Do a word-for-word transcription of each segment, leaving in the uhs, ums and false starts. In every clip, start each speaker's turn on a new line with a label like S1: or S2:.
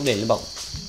S1: thuốc để lên bọc.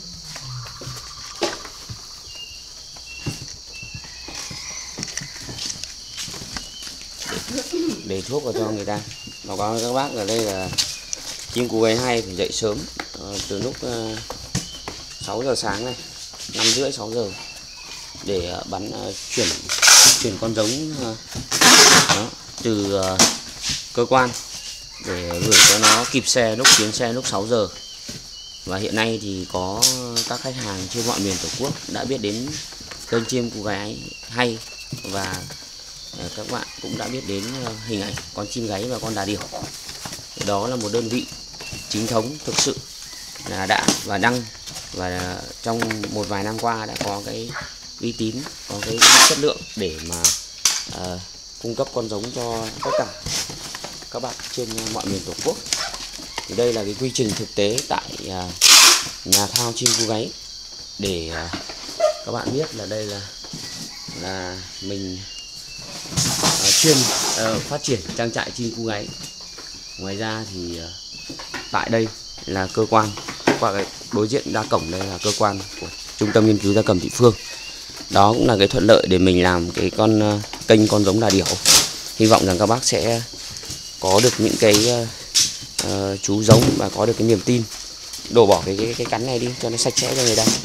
S1: Để thuốc vào cho người ta. Báo cáo với các bác ở đây là chim cú gáy hay phải dậy sớm, uh, từ lúc uh, sáu giờ sáng này, năm rưỡi sáu giờ để uh, bắn uh, chuyển chuyển con giống uh, đó, từ uh, cơ quan để gửi cho nó kịp xe lúc chuyến xe lúc sáu giờ. Và hiện nay thì có các khách hàng trên mọi miền Tổ quốc đã biết đến kênh chim cú gáy hay, và các bạn cũng đã biết đến hình ảnh con chim gáy và con đà điểu. Đó là một đơn vị chính thống thực sự là đã và đăng, và trong một vài năm qua đã có cái uy tín, có cái chất lượng để mà uh, cung cấp con giống cho tất cả các bạn trên mọi miền Tổ quốc. Thì đây là cái quy trình thực tế tại uh, nhà thao chim cú gáy để uh, các bạn biết là đây là là mình uh, chuyên uh, phát triển trang trại chim cú gáy. Ngoài ra thì uh, tại đây là cơ quan, qua cái đối diện đa cổng đây là cơ quan của Trung tâm Nghiên cứu Gia cầm Thị Phương. Đó cũng là cái thuận lợi để mình làm cái con uh, kênh con giống đà điểu. Hy vọng rằng các bác sẽ có được những cái uh, uh, chú giống và có được cái niềm tin. Đổ bỏ cái, cái cái cắn này đi cho nó sạch sẽ cho người ta.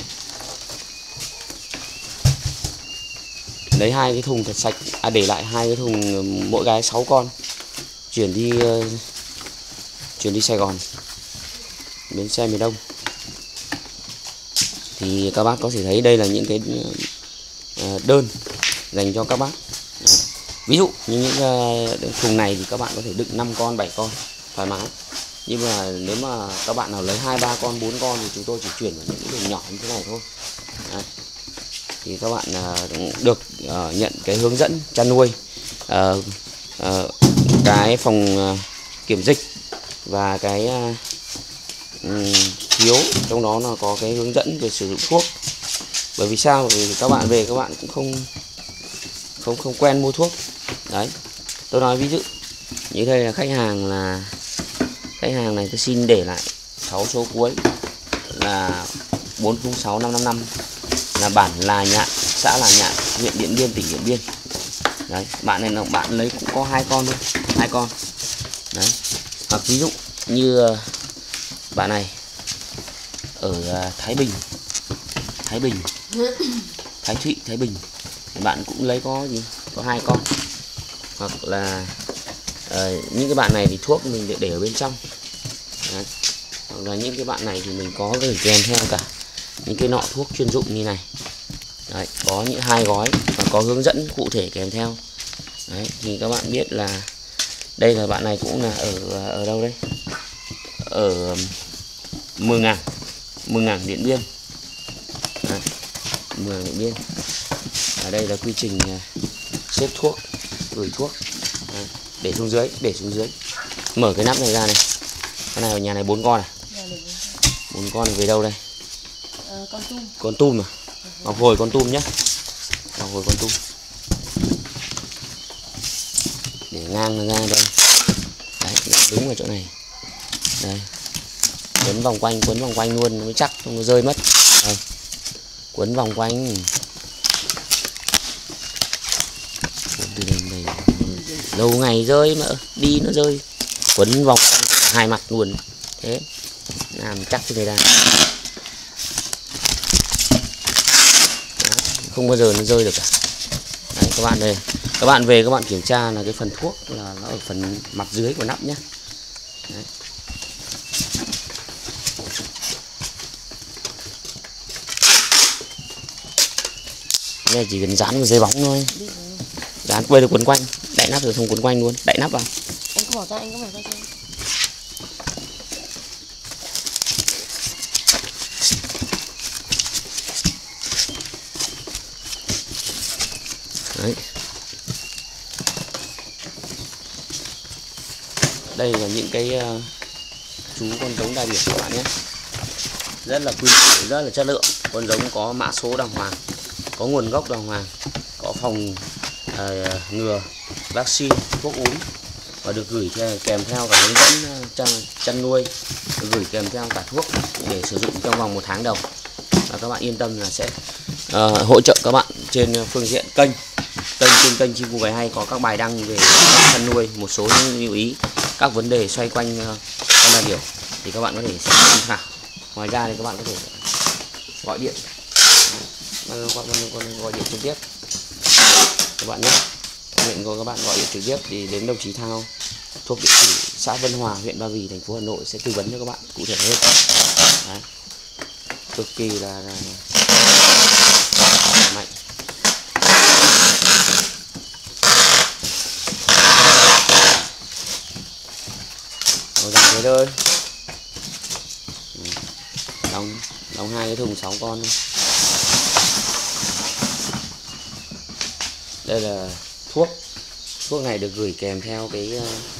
S1: Lấy hai cái thùng thật sạch, à, để lại hai cái thùng mỗi cái sáu con, chuyển đi uh, chuyển đi Sài Gòn, bến xe miền Đông. Thì các bác có thể thấy đây là những cái uh, đơn dành cho các bác. Đó. Ví dụ như những uh, thùng này thì các bạn có thể đựng năm con, bảy con thoải mái. Nhưng mà nếu mà các bạn nào lấy hai ba con, bốn con thì chúng tôi chỉ chuyển vào những cái thùng nhỏ như thế này thôi. Đấy. Thì các bạn uh, được uh, nhận cái hướng dẫn chăn nuôi, uh, uh, cái phòng uh, kiểm dịch và cái uh, um, phiếu, trong đó là có cái hướng dẫn về sử dụng thuốc. Bởi vì sao? Bởi vì các bạn về các bạn cũng không không không quen mua thuốc. Đấy, tôi nói ví dụ như đây là khách hàng là khách hàng này, tôi xin để lại sáu số cuối là bốn không sáu năm năm năm, là bản Là Nhạn, xã Là Nhạn, huyện Điện Biên, tỉnh Điện Biên. Đấy, bạn này là bạn lấy cũng có hai con thôi, hai con. Đấy. Hoặc ví dụ như bạn này ở Thái Bình, Thái Bình, Thái Thụy, Thái Bình, thì bạn cũng lấy có gì, có hai con. Hoặc là uh, những cái bạn này thì thuốc mình để, để ở bên trong. Đấy. Hoặc là những cái bạn này thì mình có gửi kèm theo cả những cái nọ thuốc chuyên dụng như này. Đấy, có những hai gói và có hướng dẫn cụ thể kèm theo. Đấy, thì các bạn biết là đây là bạn này cũng là ở ở đâu đây? Ở Mường Ảng, Mường Ảng, Điện Biên. Đấy, Mường Ảng, Điện Biên. Ở đây là quy trình xếp thuốc, gửi thuốc. Đấy, để xuống dưới, để xuống dưới. Mở cái nắp này ra này. Cái này ở nhà này bốn con này. Bốn con này về đâu đây?
S2: Ờ, con tum.
S1: Con tum à? Ngọc Hồi con tum nhé. Ngọc Hồi con tum. Để ngang nó ra đây. Đấy, đúng ở chỗ này. Đây. Quấn vòng quanh, quấn vòng quanh luôn, nó mới chắc, không nó rơi mất. Đây. Quấn vòng quanh. Từ đây, đây. Lâu ngày rơi mà đi nó rơi. Quấn vòng hai mặt luôn. Thế. Làm chắc cho người ta. Không bao giờ nó rơi được cả. Đấy, các bạn đây, các bạn về các bạn kiểm tra là cái phần thuốc là nó ở phần mặt dưới của nắp nhé. Đấy. Đây chỉ cần dán vào dây bóng thôi, dán quay được quấn quanh, đậy nắp rồi không quấn quanh luôn, đậy nắp vào.
S2: Anh có bỏ ra, anh có bỏ ra chưa?
S1: Đấy. Đây là những cái uh, chú con giống đà điểu các bạn nhé. Rất là quý, rất là chất lượng. Con giống có mã số đàng hoàng, có nguồn gốc đàng hoàng, có phòng uh, ngừa, vaccine, thuốc uống. và được gửi theo, kèm theo cả hướng dẫn chăn, chăn nuôi, được gửi kèm theo cả thuốc để sử dụng trong vòng một tháng đầu. Và các bạn yên tâm là sẽ uh, hỗ trợ các bạn trên phương diện kênh kênh trên kênh Chim Cu Gáy Hay có các bài đăng về chăn nuôi, một số những lưu ý các vấn đề xoay quanh uh, con đà điểu thì các bạn có thể xem tham khảo. Ngoài ra thì các bạn có thể gọi điện gọi điện trực tiếp các bạn nhé. Nguyện của các bạn gọi điện trực tiếp thì đến đồng chí Thao thuộc địa chỉ xã Vân Hòa, huyện Ba Vì, thành phố Hà Nội sẽ tư vấn cho các bạn cụ thể hơn. Đấy. Cực kỳ là, là, là mạnh. Nó dạng thế thôi. Đóng đóng hai cái thùng sáu con thôi. Đây là thuốc. Thuốc này được gửi kèm theo cái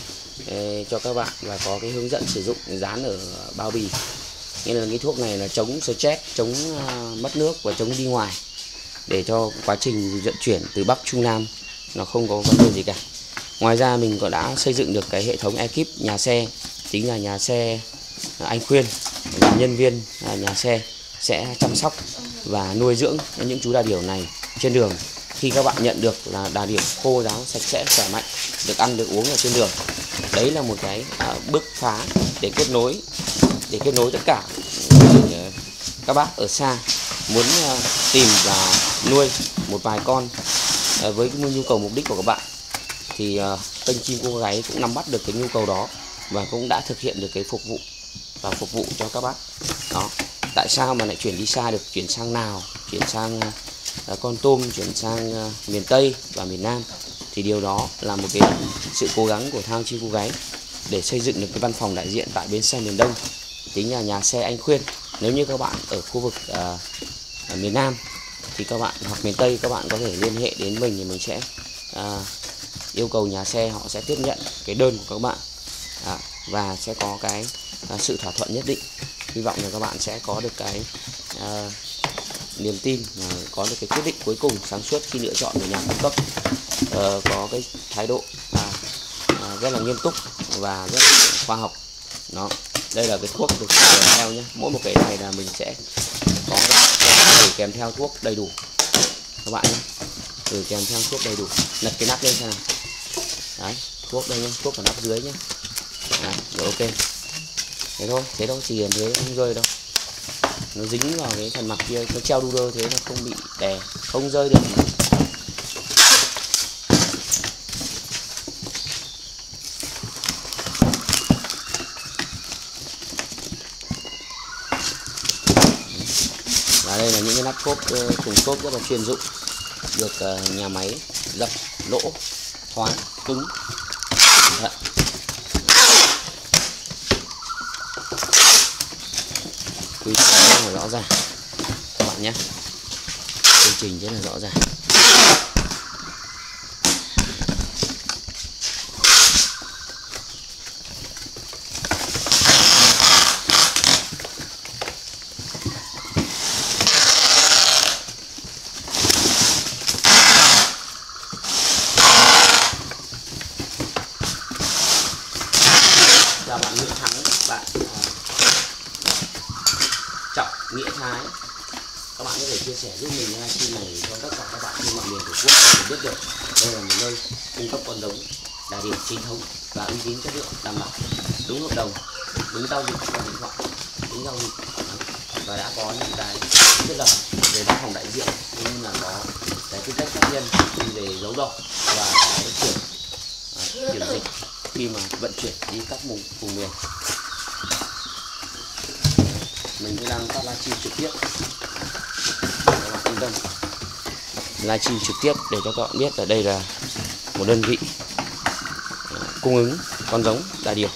S1: uh, cho các bạn và có cái hướng dẫn sử dụng dán ở bao bì. Nghĩa là cái thuốc này là chống stress, chống uh, mất nước và chống đi ngoài, để cho quá trình vận chuyển từ Bắc Trung Nam nó không có vấn đề gì cả. Ngoài ra mình cũng đã xây dựng được cái hệ thống ekip nhà xe, chính là nhà xe anh Khuyên và nhân viên nhà xe sẽ chăm sóc và nuôi dưỡng những chú đà điểu này trên đường. Khi các bạn nhận được là đà điểu khô ráo, sạch sẽ, khỏe mạnh, được ăn được uống ở trên đường, đấy là một cái uh, bước phá để kết nối để kết nối tất cả để các bác ở xa muốn uh, tìm và nuôi một vài con uh, với cái nhu cầu mục đích của các bạn thì uh, kênh Chim Cu Gáy cũng nắm bắt được cái nhu cầu đó và cũng đã thực hiện được cái phục vụ và phục vụ cho các bác. Đó. Tại sao mà lại chuyển đi xa được, chuyển sang Lào, chuyển sang uh, Con Tum, chuyển sang uh, miền Tây và miền Nam, thì điều đó là một cái sự cố gắng của Thao Chim Cu Gáy để xây dựng được cái văn phòng đại diện tại bến xe miền Đông, chính là nhà xe anh Khuyên. Nếu như các bạn ở khu vực uh, ở miền Nam thì các bạn hoặc miền Tây, các bạn có thể liên hệ đến mình thì mình sẽ uh, yêu cầu nhà xe họ sẽ tiếp nhận cái đơn của các bạn à, và sẽ có cái uh, sự thỏa thuận nhất định. Hy vọng là các bạn sẽ có được cái uh, niềm tin, uh, có được cái quyết định cuối cùng sáng suốt khi lựa chọn một nhà cung cấp uh, có cái thái độ uh, uh, rất là nghiêm túc và rất là khoa học. Đó. Đây là cái thuốc được kèm theo nhé. Mỗi một cái này là mình sẽ có gửi kèm theo thuốc đầy đủ các bạn nhé. Gửi kèm theo thuốc đầy đủ. Lật cái nắp lên xem nào. Đấy, thuốc đây nhé, thuốc ở nắp dưới nhé. Đấy, rồi ok. Thế thôi, thế thôi, chỉ hiện thế không rơi đâu. Nó dính vào cái phần mặt kia, nó treo đu đơ thế nó không bị đè, không rơi được. Và đây là những cái nắp xốp, thùng xốp rất là chuyên dụng, được uh, nhà máy dập lỗ thoáng cứng. Đấy. Quy trình rất là rõ ràng các bạn nhé, quy trình rất là rõ ràng. Chào bạn Nguyễn Thắng, bạn uh, Trọng Nghĩa Thái. Các bạn có thể chia sẻ giúp mình livestream này cho tất cả các bạn trên mọi miền Tổ quốc để biết được đây là một nơi cung cấp con giống đà điểu chính thống và uy tín, chất lượng đảm bảo, đúng hợp đồng, đúng giao dịch qua điện thoại, đúng giao dịch và đã có những cái thiết lập về văn phòng đại diện cũng như là có cái tư cách pháp nhân về dấu đỏ và cái kiểm uh, kiểm dịch khi mà vận chuyển đi các vùng vùng miền. Mình cũng đang phát livestream trực tiếp, các bạn yên tâm, livestream trực tiếp để cho các bạn biết ở đây là một đơn vị cung ứng con giống đà điểu.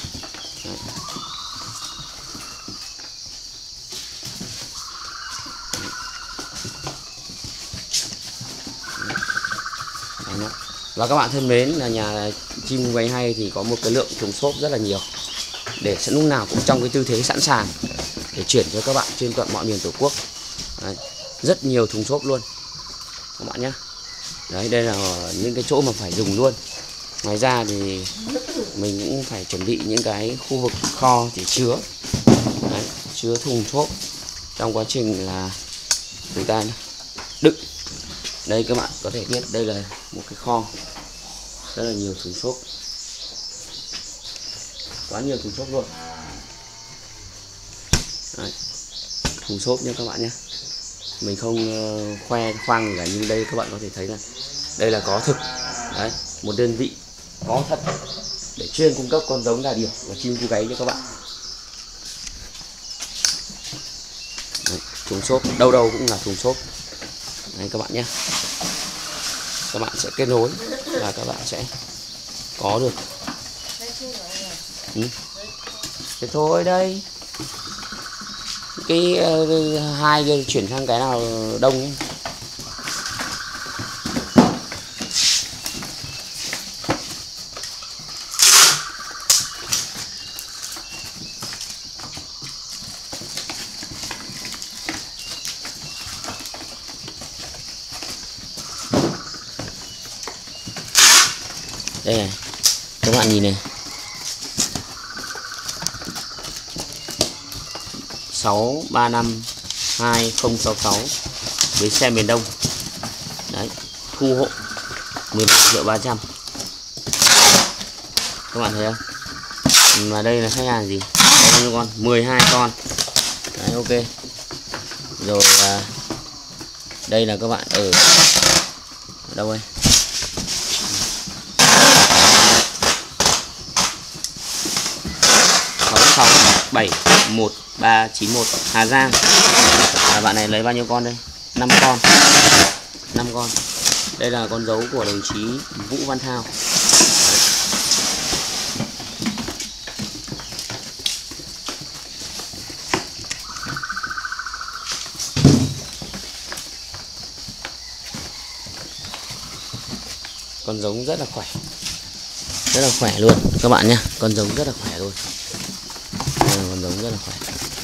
S1: Và các bạn thân mến, là nhà Chim Cu Gáy Hay thì có một cái lượng thùng xốp rất là nhiều, để sẽ lúc nào cũng trong cái tư thế sẵn sàng để chuyển cho các bạn trên toàn mọi miền Tổ quốc. Đấy, rất nhiều thùng xốp luôn các bạn nhé. Đấy, đây là những cái chỗ mà phải dùng luôn. Ngoài ra thì mình cũng phải chuẩn bị những cái khu vực kho để chứa. Đấy, chứa thùng xốp trong quá trình là chúng ta đựng. Đây các bạn có thể biết đây là một cái kho rất là nhiều thùng xốp, quá nhiều thùng xốp luôn. Đấy, thùng xốp nha các bạn nhé. Mình không uh, khoe khoang gì cả, nhưng đây các bạn có thể thấy là đây là có thực. Đấy, một đơn vị có thật để chuyên cung cấp con giống đà điểu và chim cu gáy cho các bạn. Đấy, thùng xốp đâu đâu cũng là thùng xốp. Đấy các bạn nhé. Các bạn sẽ kết nối và các bạn sẽ có được. Ừ. Thế thôi đây. Cái uh, hai cái chuyển sang cái nào đông ấy. Đây này, các bạn nhìn này, sáu ba năm hai không sáu sáu với xe miền Đông. Đấy, thu hộ mười bảy triệu ba trăm. Các bạn thấy không? Mà đây là khách hàng gì? Có bao nhiêu con? mười hai con. Đấy, ok. Rồi à, đây là các bạn ở, ở đâu đây? sáu bảy một ba chín một Hà Giang. À, bạn này lấy bao nhiêu con đây? năm con. năm con. Đây là con dấu của đồng chí Vũ Văn Thao. Đấy. Con giống rất là khỏe, rất là khỏe luôn các bạn nhé. Con giống rất là khỏe luôn. Đây là con giống rất là khỏe.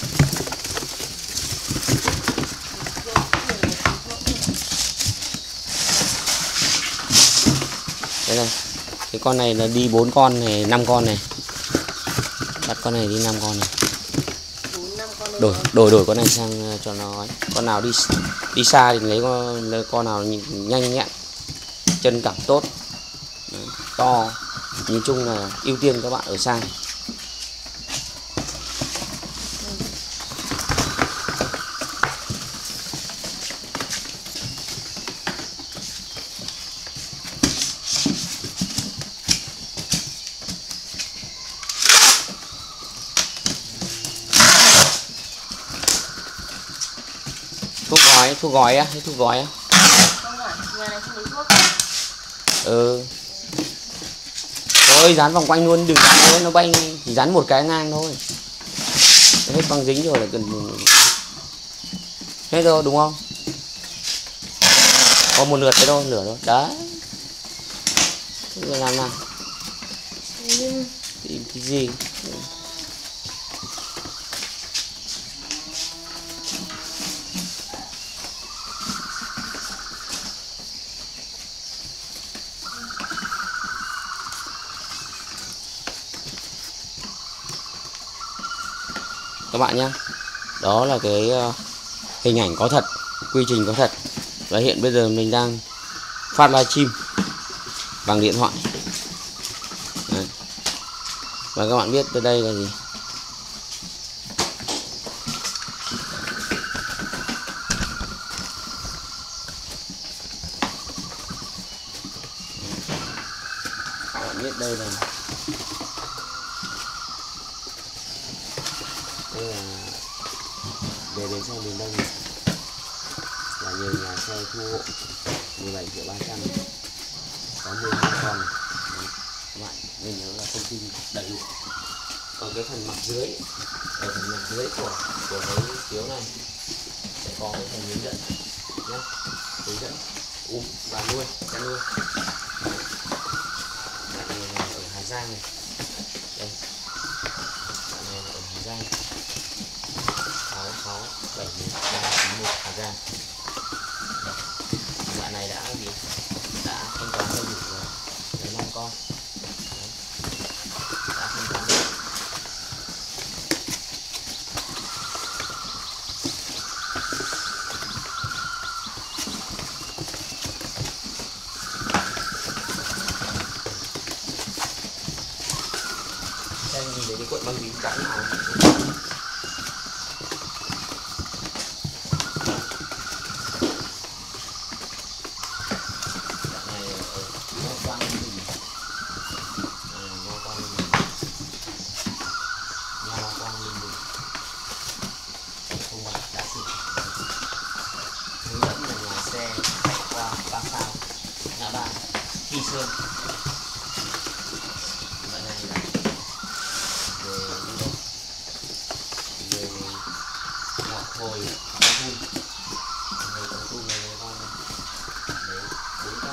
S1: Đây này, cái con này là đi bốn con này, năm con này. Bắt con này đi năm con này. Đổi đổi đổi con này sang cho nó ấy. Con nào đi đi xa thì lấy con, lấy con nào nhanh nhẹn, chân cảm tốt. Đấy, to. Nhìn chung là ưu tiên các bạn ở xa. Thuốc gói, thuốc gói á, hay thuốc gói á?
S2: Không ạ, nhà này không lấy thuốc.
S1: Ừ. Thôi dán vòng quanh luôn, đừng dán nữa, nó bay ngay. Chỉ dán một cái ngang thôi. Hết băng dính rồi là cần. Hết rồi đúng không? Có một lượt cái thôi, lửa thôi. Đấy. Bây giờ làm nào?
S2: Ừ.
S1: Tìm cái gì? Các bạn nhé, đó là cái uh, hình ảnh có thật, quy trình có thật. Và hiện bây giờ mình đang phát livestream bằng điện thoại. Đấy. Và các bạn biết từ đây là gì? Các bạn biết đây là đây là về bến xe miền Đông là nhiều nhà xe thu hộ mười bảy triệu ba trăm, có mười hai con. Đấy, các bạn nên nhớ là thông tin đầy đủ. Còn cái phần mặt dưới, ở phần mặt dưới của của cái phiếu này sẽ có cái phần hướng dẫn nhé, hướng dẫn ủ và nuôi chăn nuôi. Bạn này là ở Hà Giang này, đây bạn này là ở Hà Giang sáu sáu bảy ba chín một Hà Giang. Bạn này đã gì đã thanh toán đầy đủ rồi, lấy năm con. đội băng dính trắng nào.
S3: Kỳ Sơn. Đoạn này là về đi đâu? Về Ngọc Hồi, Con Tum. Về Con Tum này với con đấy bốn ca.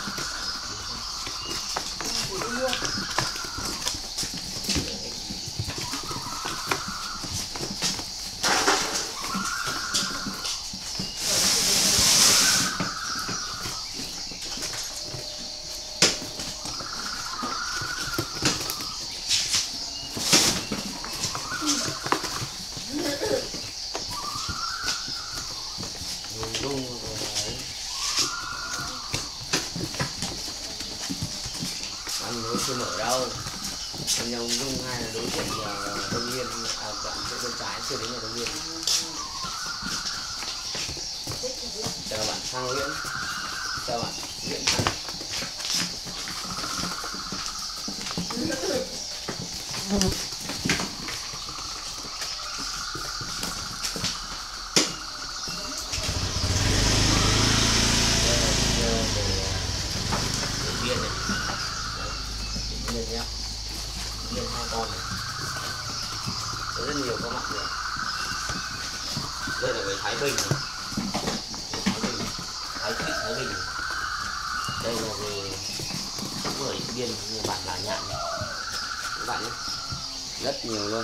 S1: Anh mới chưa mở đâu, anh Nhung Dung hay là đối diện Đông Yên, à đoạn chỗ bên trái chưa đến nhà Đông Yên. Chào bạn Thăng Nguyễn, chào bạn Nguyễn Thăng.
S3: Điện nhá, điện hai con này, có rất nhiều các bạn nữa. Đây là về Thái Bình, Thái Bình, Thái Thích, Thái Bình. Đây là về cũng ở Điện Biên, như bản là Nhạn này, các bạn nhé,
S1: Rất nhiều luôn.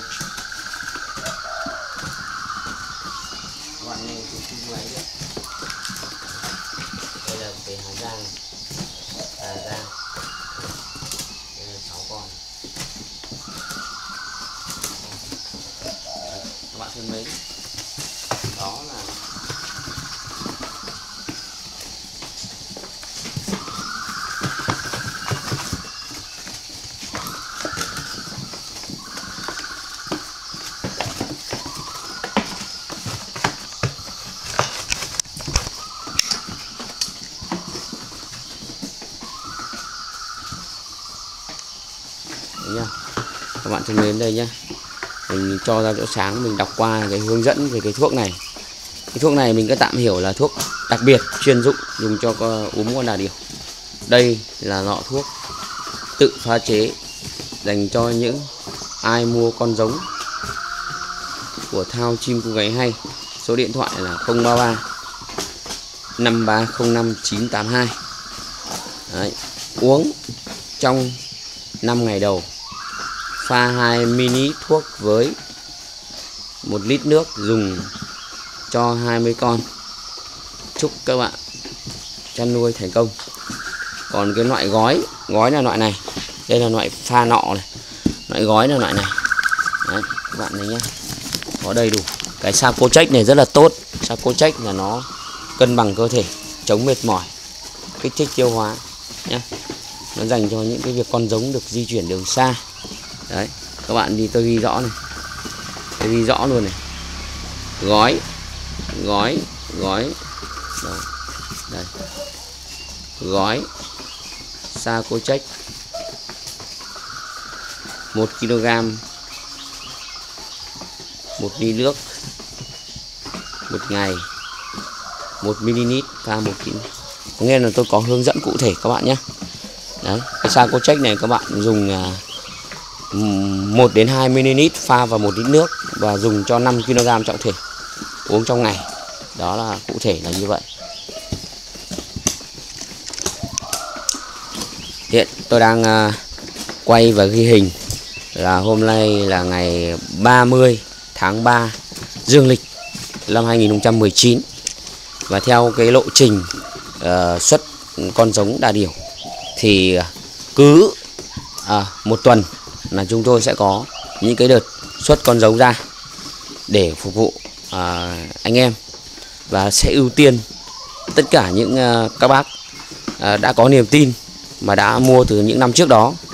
S3: các bạn nghe cái kinh máy đấy. Đây là về Hà Giang, Hà Giang. Đây là sáu con.
S1: Các bạn thân mến, đó là đấy nha. Các bạn thân mến, đây nhá, mình cho ra chỗ sáng, mình đọc qua cái hướng dẫn về cái thuốc này. Cái thuốc này mình cứ tạm hiểu là thuốc đặc biệt chuyên dụng dùng cho uống con đà điểu. Đây là lọ thuốc tự pha chế dành cho những ai mua con giống của Thao Chim Cu Gáy Hay. Số điện thoại là không ba ba năm ba không năm chín tám hai. Đấy. Uống trong năm ngày đầu, pha hai mini thuốc với một lít nước, dùng cho hai mươi con. Chúc các bạn chăn nuôi thành công. Còn cái loại gói, gói là loại này. Đây là loại pha nọ này. Loại gói là loại này. Đấy, các bạn này nhá. Có đầy đủ. Cái Sacocheck này rất là tốt. Sacocheck là nó cân bằng cơ thể, chống mệt mỏi, kích thích tiêu hóa nhá. Nó dành cho những cái việc con giống được di chuyển đường xa. Đấy, các bạn thì tôi ghi rõ này. Tôi ghi rõ luôn này. Gói, gói, gói. Đó. Đây. Gói Sacocheck một ki lô gam, một ly nước một ngày, một mi-li-lít pha một ký. Có nghĩa là tôi có hướng dẫn cụ thể các bạn nhé. Đấy, cái Sacocheck này các bạn dùng một đến hai mi-li-lít pha vào một lít nước và dùng cho năm ki lô gam trọng thể uống trong ngày. Đó là cụ thể là như vậy. Hiện tôi đang uh, quay và ghi hình là hôm nay là ngày ba mươi tháng ba dương lịch năm hai nghìn không trăm mười chín. Và theo cái lộ trình uh, xuất con giống đà điểu thì cứ uh, một tuần là chúng tôi sẽ có những cái đợt xuất con giống ra để phục vụ uh, anh em, và sẽ ưu tiên tất cả những uh, các bác uh, đã có niềm tin mà đã mua từ những năm trước đó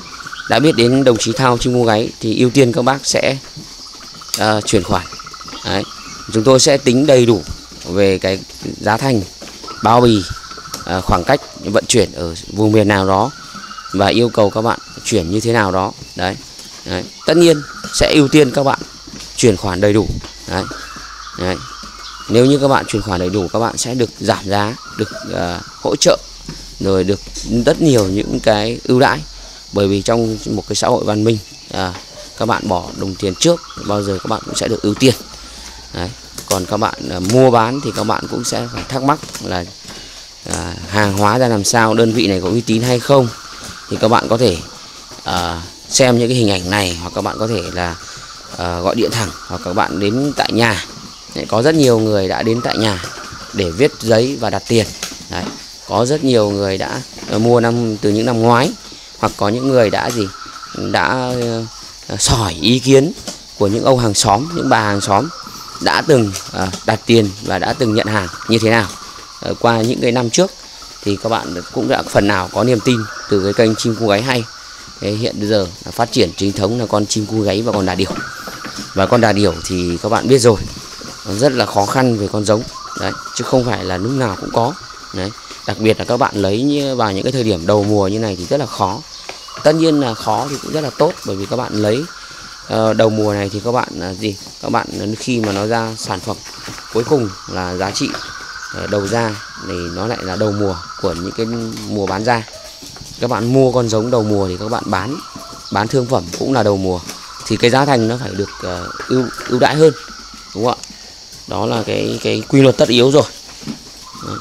S1: đã biết đến đồng chí Thao chim cu gáy thì ưu tiên các bác sẽ uh, chuyển khoản. Đấy. Chúng tôi sẽ tính đầy đủ về cái giá thành, bao bì, uh, khoảng cách vận chuyển ở vùng miền nào đó và yêu cầu các bạn chuyển như thế nào đó. Đấy. Đấy. Tất nhiên sẽ ưu tiên các bạn chuyển khoản đầy đủ. Đấy. Đấy. Nếu như các bạn chuyển khoản đầy đủ, các bạn sẽ được giảm giá, được uh, hỗ trợ, rồi được rất nhiều những cái ưu đãi. Bởi vì trong một cái xã hội văn minh, à, các bạn bỏ đồng tiền trước bao giờ các bạn cũng sẽ được ưu tiên. Đấy. Còn các bạn à, mua bán thì các bạn cũng sẽ phải thắc mắc là à, hàng hóa ra làm sao, đơn vị này có uy tín hay không. Thì các bạn có thể à, xem những cái hình ảnh này, hoặc các bạn có thể là à, gọi điện thẳng, hoặc các bạn đến tại nhà. Đấy, có rất nhiều người đã đến tại nhà để viết giấy và đặt tiền. Đấy. Có rất nhiều người đã uh, mua năm từ những năm ngoái, hoặc có những người đã gì đã uh, sỏi ý kiến của những ông hàng xóm, những bà hàng xóm đã từng uh, đặt tiền và đã từng nhận hàng như thế nào uh, qua những cái năm trước, thì các bạn cũng đã phần nào có niềm tin từ cái kênh Chim Cu Gáy Hay. Thế hiện bây giờ là phát triển chính thống là con chim cu gáy và con đà điểu. Và con đà điểu thì các bạn biết rồi, nó rất là khó khăn về con giống. Đấy, chứ không phải là lúc nào cũng có. Đấy. Đặc biệt là các bạn lấy vào những cái thời điểm đầu mùa như này thì rất là khó. Tất nhiên là khó thì cũng rất là tốt, bởi vì các bạn lấy uh, đầu mùa này thì các bạn là gì? Các bạn khi mà nó ra sản phẩm cuối cùng là giá trị uh, đầu ra thì nó lại là đầu mùa của những cái mùa bán ra. Các bạn mua con giống đầu mùa thì các bạn bán bán thương phẩm cũng là đầu mùa, thì cái giá thành nó phải được uh, ưu ưu đãi hơn, đúng không ạ? Đó là cái cái quy luật tất yếu rồi. Đấy.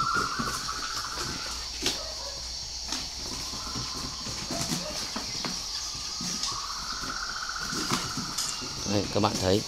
S1: Đấy, các bạn thấy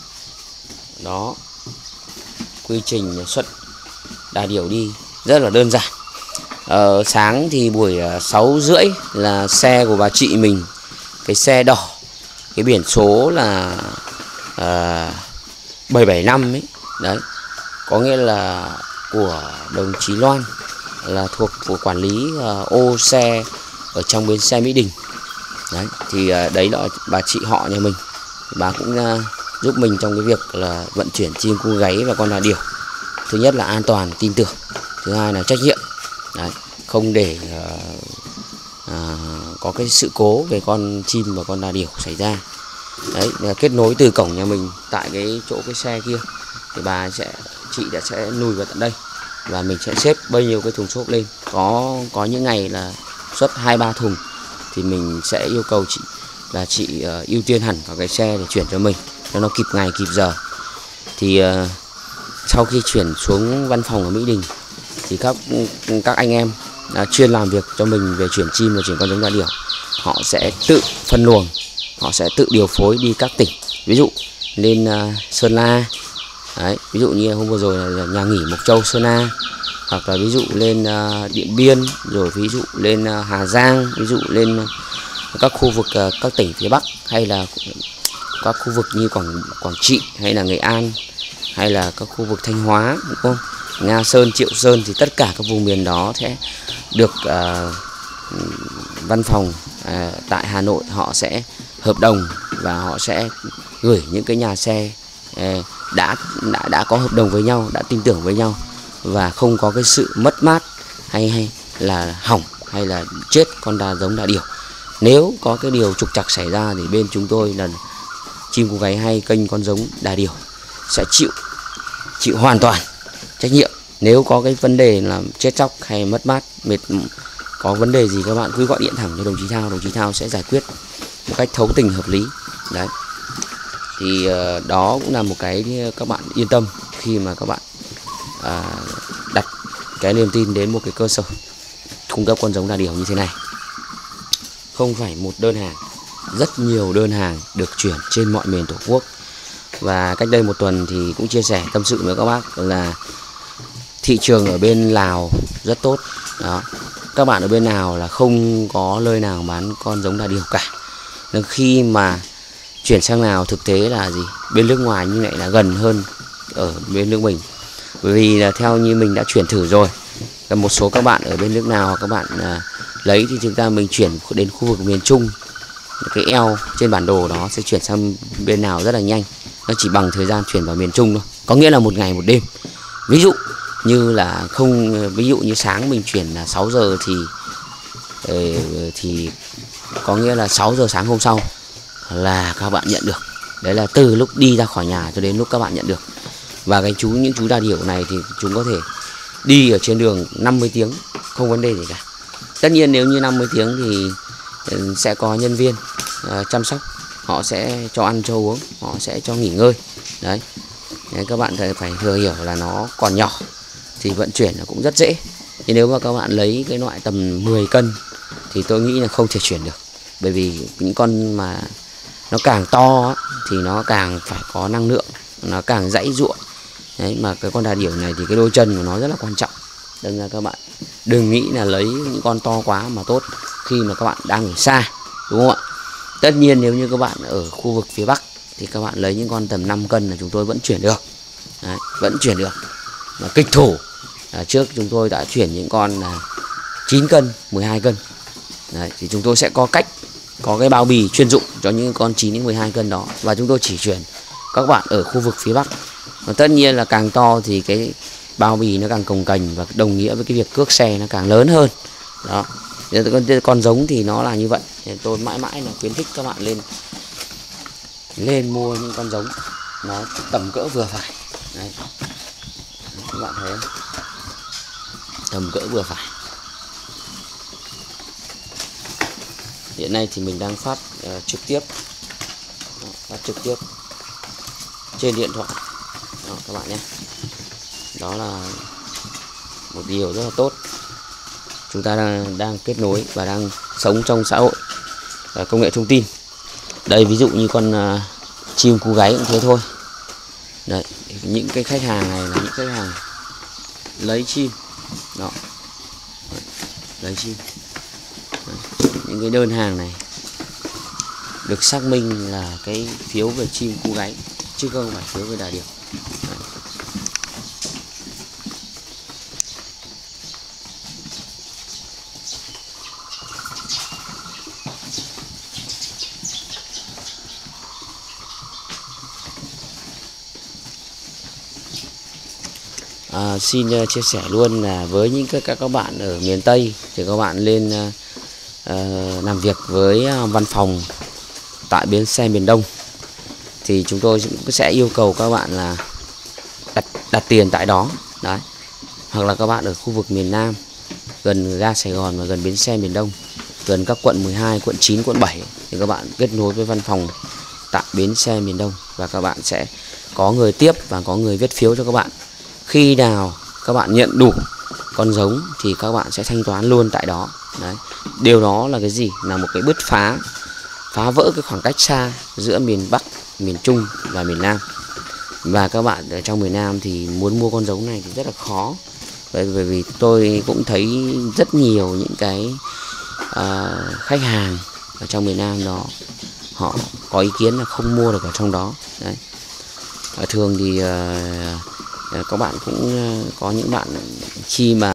S1: đó, quy trình xuất đà điểu đi rất là đơn giản. Ờ, sáng thì buổi sáu rưỡi là xe của bà chị mình, cái xe đỏ, cái biển số là uh, bảy bảy năm ấy, đấy, có nghĩa là của đồng chí Loan, là thuộc của quản lý uh, ô xe ở trong bến xe Mỹ Đình. Đấy, thì uh, đấy là bà chị họ nhà mình, bà cũng uh, giúp mình trong cái việc là vận chuyển chim cu gáy và con đà điểu. Thứ nhất là an toàn, tin tưởng, thứ hai là trách nhiệm. Đấy, không để uh, uh, có cái sự cố về con chim và con đà điểu xảy ra. Đấy, kết nối từ cổng nhà mình tại cái chỗ cái xe kia thì bà sẽ chị đã sẽ lùi vào tận đây và mình sẽ xếp bao nhiêu cái thùng xốp lên. Có có những ngày là xuất hai ba thùng thì mình sẽ yêu cầu chị là chị uh, ưu tiên hẳn vào cái xe để chuyển cho mình cho nó kịp ngày kịp giờ. Thì uh, sau khi chuyển xuống văn phòng ở Mỹ Đình thì các các anh em uh, chuyên làm việc cho mình về chuyển chim và chuyển con giống đà điểu, họ sẽ tự phân luồng, họ sẽ tự điều phối đi các tỉnh, ví dụ lên uh, Sơn La. Đấy, ví dụ như hôm vừa rồi là nhà nghỉ Mộc Châu Sơn La, hoặc là ví dụ lên uh, Điện Biên, rồi ví dụ lên uh, Hà Giang, ví dụ lên uh, các khu vực uh, các tỉnh phía Bắc, hay là các khu vực như Quảng Quảng Trị, hay là Nghệ An, hay là các khu vực Thanh Hóa, đúng không? Nga Sơn, Triệu Sơn, thì tất cả các vùng miền đó sẽ được uh, văn phòng uh, tại Hà Nội họ sẽ hợp đồng và họ sẽ gửi những cái nhà xe uh, đã đã đã có hợp đồng với nhau, đã tin tưởng với nhau và không có cái sự mất mát hay hay là hỏng hay là chết con đà giống đà điểu. Nếu có cái điều trục trặc xảy ra thì bên chúng tôi là Chim Cu Gáy Hay, kênh con giống đà điểu sẽ chịu chịu hoàn toàn trách nhiệm. Nếu có cái vấn đề là chết chóc hay mất mát, mệt, có vấn đề gì các bạn cứ gọi điện thẳng cho đồng chí Thao, đồng chí Thao sẽ giải quyết một cách thấu tình hợp lý. Đấy, thì uh, đó cũng là một cái các bạn yên tâm khi mà các bạn uh, đặt cái niềm tin đến một cái cơ sở cung cấp con giống đà điểu như thế này. Không phải một đơn hàng, rất nhiều đơn hàng được chuyển trên mọi miền Tổ quốc. Và cách đây một tuần thì cũng chia sẻ tâm sự với các bác là thị trường ở bên Lào rất tốt. Đó, các bạn ở bên nào là không có nơi nào bán con giống đà điểu cả. Nên khi mà chuyển sang Lào thực tế là gì? Bên nước ngoài như vậy là gần hơn ở bên nước mình. Bởi vì là theo như mình đã chuyển thử rồi, một số các bạn ở bên nước nào các bạn à, lấy thì chúng ta mình chuyển đến khu vực miền Trung cái eo trên bản đồ đó sẽ chuyển sang bên nào rất là nhanh. Nó chỉ bằng thời gian chuyển vào miền Trung thôi, có nghĩa là một ngày một đêm. Ví dụ như là không ví dụ như sáng mình chuyển là sáu giờ thì thì có nghĩa là sáu giờ sáng hôm sau là các bạn nhận được. Đấy là từ lúc đi ra khỏi nhà cho đến lúc các bạn nhận được. Và cái chú những chú đà điểu này thì chúng có thể đi ở trên đường năm mươi tiếng không vấn đề gì cả. Tất nhiên nếu như năm mươi tiếng thì sẽ có nhân viên uh, chăm sóc, họ sẽ cho ăn cho uống, họ sẽ cho nghỉ ngơi. Đấy, Đấy các bạn phải thừa hiểu là nó còn nhỏ thì vận chuyển nó cũng rất dễ. Nhưng nếu mà các bạn lấy cái loại tầm mười cân thì tôi nghĩ là không thể chuyển được. Bởi vì những con mà nó càng to thì nó càng phải có năng lượng, nó càng dãy ruộng. Đấy, mà cái con đà điểu này thì cái đôi chân của nó rất là quan trọng. Đâm ra các bạn đừng nghĩ là lấy những con to quá mà tốt khi mà các bạn đang ở xa, đúng không ạ? Tất nhiên nếu như các bạn ở khu vực phía Bắc thì các bạn lấy những con tầm năm cân là chúng tôi vẫn chuyển được. Đấy, vẫn chuyển được. Mà kịch thủ à, trước chúng tôi đã chuyển những con là chín cân, mười hai cân. Đấy, thì chúng tôi sẽ có cách, có cái bao bì chuyên dụng cho những con chín đến mười hai cân đó, và chúng tôi chỉ chuyển các bạn ở khu vực phía Bắc. Và tất nhiên là càng to thì cái bao bì nó càng cồng kềnh và đồng nghĩa với cái việc cước xe nó càng lớn hơn. Đó. Con, con giống thì nó là như vậy. Nên tôi mãi mãi là khuyến khích các bạn lên lên mua những con giống nó tầm cỡ vừa phải. Đấy. Các bạn thấy không? Tầm cỡ vừa phải. Hiện nay thì mình đang phát uh, trực tiếp Đó, phát trực tiếp trên điện thoại. Đó, các bạn nhé. Đó là một điều rất là tốt. Chúng ta đang, đang kết nối và đang sống trong xã hội uh, công nghệ thông tin. Đây ví dụ như con uh, chim cú gáy cũng thế thôi. Đấy, những cái khách hàng này là những khách hàng lấy chim. Đó. Đấy, lấy chim. Đấy. Những cái đơn hàng này được xác minh là cái phiếu về chim cú gáy chứ không phải phiếu về đà điểu. Đấy. À, xin uh, chia sẻ luôn là với những các các bạn ở miền Tây thì các bạn lên uh, uh, làm việc với uh, văn phòng tại bến xe miền Đông thì chúng tôi cũng sẽ yêu cầu các bạn là đặt đặt tiền tại đó. Đấy. Hoặc là các bạn ở khu vực miền Nam gần ga Sài Gòn và gần bến xe miền Đông, gần các quận mười hai, quận chín, quận bảy thì các bạn kết nối với văn phòng tại bến xe miền Đông và các bạn sẽ có người tiếp và có người viết phiếu cho các bạn. Khi nào các bạn nhận đủ con giống thì các bạn sẽ thanh toán luôn tại đó. Đấy. Điều đó là cái gì? Là một cái bứt phá phá vỡ cái khoảng cách xa giữa miền Bắc, miền Trung và miền Nam. Và các bạn ở trong miền Nam thì muốn mua con giống này thì rất là khó. Bởi vì tôi cũng thấy rất nhiều những cái uh, khách hàng ở trong miền Nam đó họ có ý kiến là không mua được ở trong đó. Đấy. Và thường thì uh, các bạn cũng có những bạn khi mà